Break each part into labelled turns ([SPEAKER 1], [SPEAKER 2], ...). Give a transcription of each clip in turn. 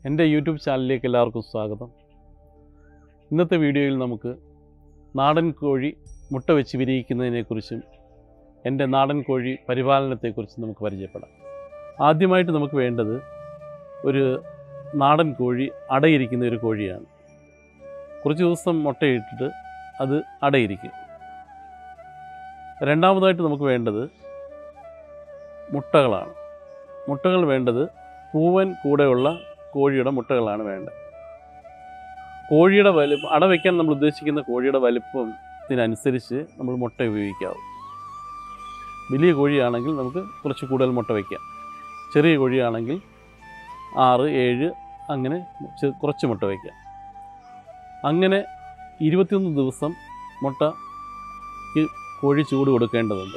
[SPEAKER 1] എൻ്റെ യൂട്യൂബ് ചാനലിലേക്ക് എല്ലാവർക്കും സ്വാഗതം. ഇന്നത്തെ വീഡിയോയിൽ നമുക്ക് നാടൻ കോഴി മുട്ട വെച്ച് വിരിയിക്കുന്നതിനെക്കുറിച്ചും എൻ്റെ നാടൻ കോഴി പരിപാലനത്തെക്കുറിച്ചും നമുക്ക് പരിചയപ്പെടാം. ആദ്യമായിട്ട് നമുക്ക് വേണ്ടത് ഒരു നാടൻ കോഴി അടയിരിക്കുന്ന ഒരു കോഴിയാണ്. കുറച്ച് ദിവസം മുട്ടയിട്ടിട്ട് അത് അടയിരിക്കും. രണ്ടാമതായിട്ട് നമുക്ക് വേണ്ടത് മുട്ടകളാണ്. മുട്ടകൾ വേണ്ടത് പൂവൻ കൂടെയുള്ള കോഴിയുടെ മുട്ടകളാണ് വേണ്ടത്. കോഴിയുടെ വലിപ്പം അട വയ്ക്കാൻ നമ്മൾ ഉദ്ദേശിക്കുന്ന കോഴിയുടെ വലിപ്പത്തിനനുസരിച്ച് നമ്മൾ മുട്ട ഉപയോഗിക്കാവും. വലിയ കോഴിയാണെങ്കിൽ നമുക്ക് കുറച്ച് കൂടുതൽ മുട്ട വയ്ക്കാം. ചെറിയ കോഴിയാണെങ്കിൽ 6, 7 അങ്ങനെ കുറച്ച് മുട്ട വയ്ക്കാം. അങ്ങനെ 21 ദിവസം മുട്ടയ്ക്ക് കോഴി ചൂട് കൊടുക്കേണ്ടതുണ്ട്.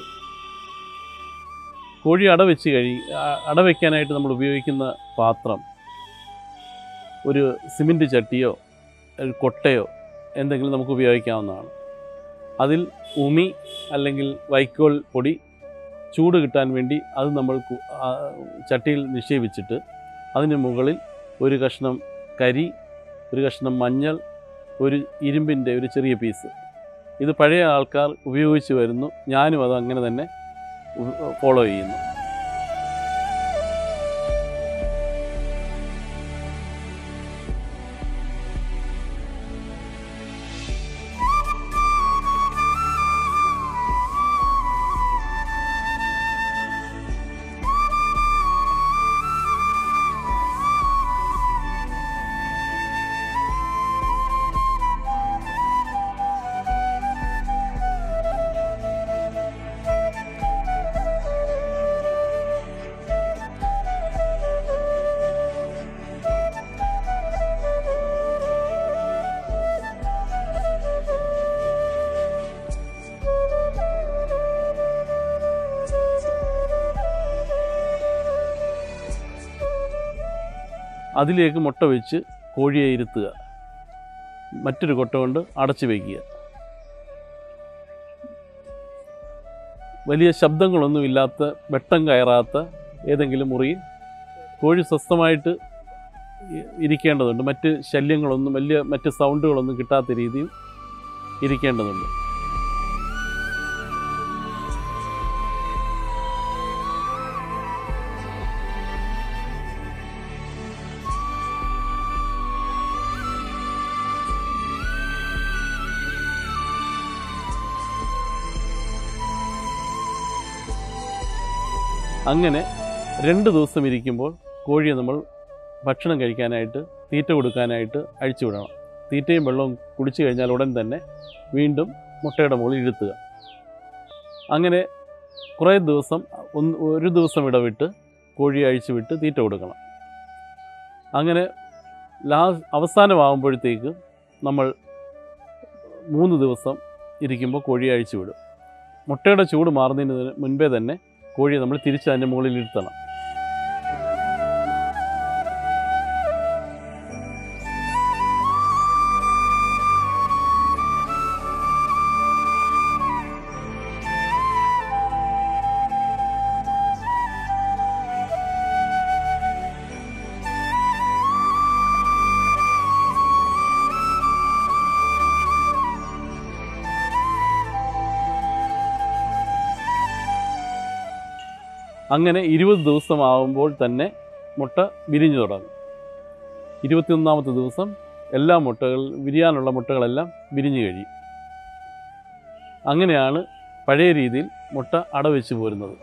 [SPEAKER 1] കോഴി അട വയ്ക്കാനായിട്ട് നമ്മൾ ഉപയോഗിക്കുന്ന പാത്രം ഒരു സിമൻറ്റ് ചട്ടിയോ ഒരു കൊട്ടയോ എന്തെങ്കിലും നമുക്ക് ഉപയോഗിക്കാവുന്നതാണ്. അതിൽ ഉമി അല്ലെങ്കിൽ വൈക്കോൽ പൊടി ചൂട് കിട്ടാൻ വേണ്ടി അത് നമ്മൾ ചട്ടിയിൽ നിക്ഷേപിച്ചിട്ട് അതിന് മുകളിൽ ഒരു കഷ്ണം കരി, ഒരു കഷ്ണം മഞ്ഞൾ, ഒരു ഇരുമ്പിൻ്റെ ഒരു ചെറിയ പീസ്, ഇത് പഴയ ആൾക്കാർ ഉപയോഗിച്ച് വരുന്നു. ഞാനും അത് അങ്ങനെ തന്നെ ഫോളോ ചെയ്യുന്നു. അതിലേക്ക് മുട്ട വെച്ച് കോഴിയെ ഇരുത്തുക. മറ്റൊരു കൊട്ട കൊണ്ട് അടച്ചു വയ്ക്കുക. വലിയ ശബ്ദങ്ങളൊന്നുമില്ലാത്ത, വെട്ടം കയറാത്ത ഏതെങ്കിലും മുറിയിൽ കോഴി സ്വസ്ഥമായിട്ട് ഇരിക്കേണ്ടതുണ്ട്. മറ്റ് ശല്യങ്ങളൊന്നും, മറ്റ് സൗണ്ടുകളൊന്നും കിട്ടാത്ത രീതിയിൽ ഇരിക്കേണ്ടതുണ്ട്. അങ്ങനെ 2 ദിവസം ഇരിക്കുമ്പോൾ കോഴിയെ നമ്മൾ ഭക്ഷണം കഴിക്കാനായിട്ട്, തീറ്റ കൊടുക്കാനായിട്ട് അഴിച്ചു വിടണം. തീറ്റയും വെള്ളവും കുടിച്ചു കഴിഞ്ഞാൽ ഉടൻ തന്നെ വീണ്ടും മുട്ടയുടെ മുകളിൽ ഇരുത്തുക. അങ്ങനെ കുറേ ദിവസം, ഒരു ദിവസം ഇടവിട്ട് കോഴിയെ അഴിച്ചു വിട്ട് തീറ്റ കൊടുക്കണം. അങ്ങനെ അവസാനമാകുമ്പോഴത്തേക്ക് നമ്മൾ 3 ദിവസം ഇരിക്കുമ്പോൾ കോഴിയെ അഴിച്ചു വിടും. മുട്ടയുടെ ചൂട് മാറുന്നതിന് മുൻപേ തന്നെ കോഴിയെ നമ്മൾ തിരിച്ച് അതിൻ്റെ മുകളിൽ ഇരുത്തണം. അങ്ങനെ 20 ദിവസമാകുമ്പോൾ തന്നെ മുട്ട വിരിഞ്ഞു തുടങ്ങും. 21ാമത്തെ ദിവസം എല്ലാ വിരിയാനുള്ള മുട്ടകളെല്ലാം വിരിഞ്ഞു കഴിയും. അങ്ങനെയാണ് പഴയ രീതിയിൽ മുട്ട അടവെച്ച് പോരുന്നത്.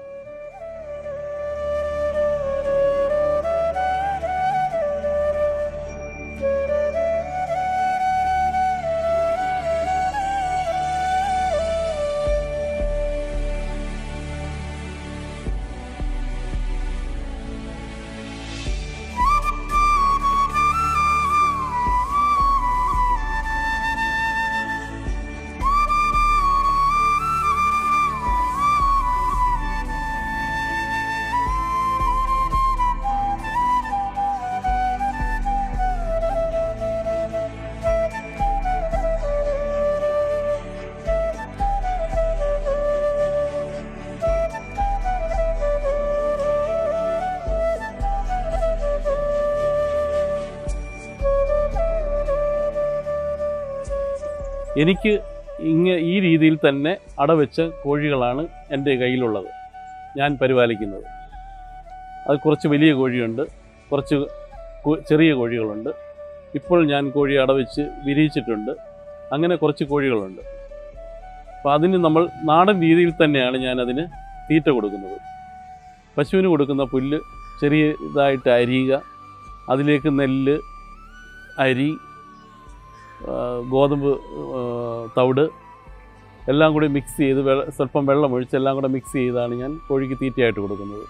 [SPEAKER 1] എനിക്ക് ഈ രീതിയിൽ തന്നെ അടവെച്ച കോഴികളാണ് എൻ്റെ കയ്യിലുള്ളത്, ഞാൻ പരിപാലിക്കുന്നത്. അത് കുറച്ച് വലിയ കോഴിയുണ്ട്, കുറച്ച് ചെറിയ കോഴികളുണ്ട്. ഇപ്പോൾ ഞാൻ കോഴി അടവെച്ച് വിരിയിച്ചിട്ടുണ്ട്. അങ്ങനെ കുറച്ച് കോഴികളുണ്ട്. അപ്പോൾ അതിന് നമ്മൾ നാടൻ രീതിയിൽ തന്നെയാണ് ഞാനതിന് തീറ്റ കൊടുക്കുന്നത്. പശുവിന് കൊടുക്കുന്ന പുല്ല് ചെറിയ ഇതായിട്ട് അരിയുക, അതിലേക്ക് നെല്ല്, അരി, ഗോതമ്പ് തവിട് എല്ലാം കൂടി മിക്സ് ചെയ്ത് സ്വല്പം വെള്ളമൊഴിച്ച് എല്ലാം കൂടെ മിക്സ് ചെയ്താണ് ഞാൻ കോഴിക്ക് തീറ്റയായിട്ട് കൊടുക്കുന്നത്.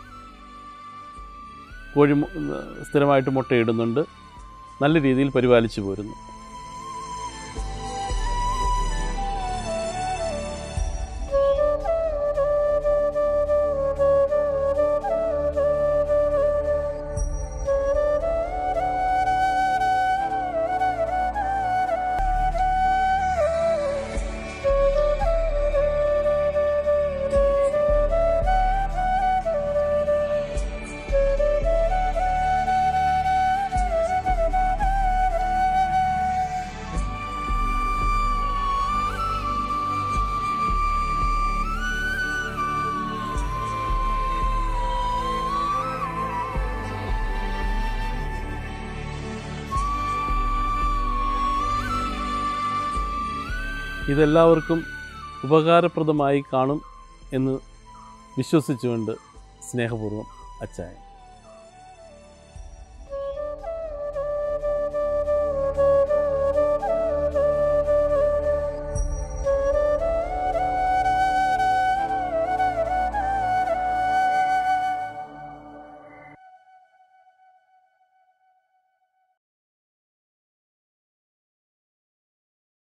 [SPEAKER 1] കോഴി സ്ഥിരമായിട്ട് മുട്ടയിടുന്നുണ്ട്, നല്ല രീതിയിൽ പരിപാലിച്ചു പോരുന്നു. ഇതെല്ലാവർക്കും ഉപകാരപ്രദമായി കാണും എന്ന് വിശ്വസിച്ചുകൊണ്ട് സ്നേഹപൂർവ്വം അച്ചായൻ.